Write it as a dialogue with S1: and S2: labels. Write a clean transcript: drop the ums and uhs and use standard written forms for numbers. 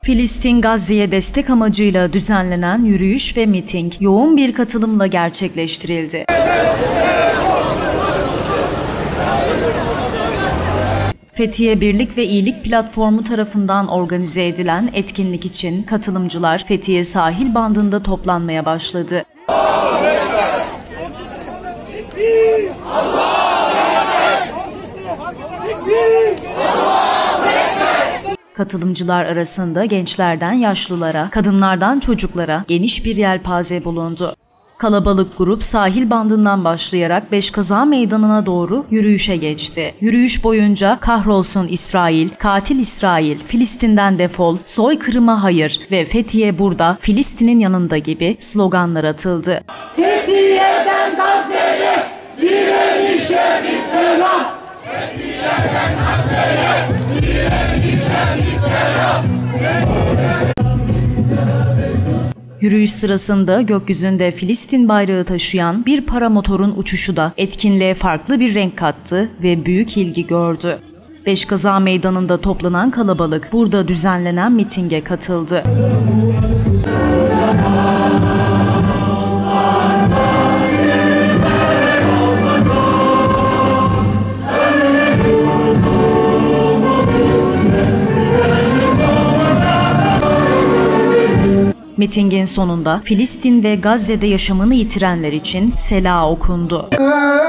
S1: Filistin, Gazze'ye destek amacıyla düzenlenen yürüyüş ve miting yoğun bir katılımla gerçekleştirildi. Fethiye Birlik ve İyilik Platformu tarafından organize edilen etkinlik için katılımcılar Fethiye sahil bandında toplanmaya başladı. Katılımcılar arasında gençlerden yaşlılara, kadınlardan çocuklara geniş bir yelpaze bulundu. Kalabalık grup sahil bandından başlayarak Beşkaza Meydanı'na doğru yürüyüşe geçti. Yürüyüş boyunca "Kahrolsun İsrail", "Katil İsrail", "Filistin'den defol", "Soykırıma hayır" ve "Fethiye burada, Filistin'in yanında" gibi sloganlar atıldı.
S2: Fethiye'den Gazze'ye direnişe bir selam. Fethiye'den Gazze'ye direnişe bir selam.
S1: Yürüyüş sırasında gökyüzünde Filistin bayrağı taşıyan bir paramotorun uçuşu da etkinliğe farklı bir renk kattı ve büyük ilgi gördü. Beşkaza Meydanı'nda toplanan kalabalık burada düzenlenen mitinge katıldı. Mitingin sonunda Filistin ve Gazze'de yaşamını yitirenler için sela okundu.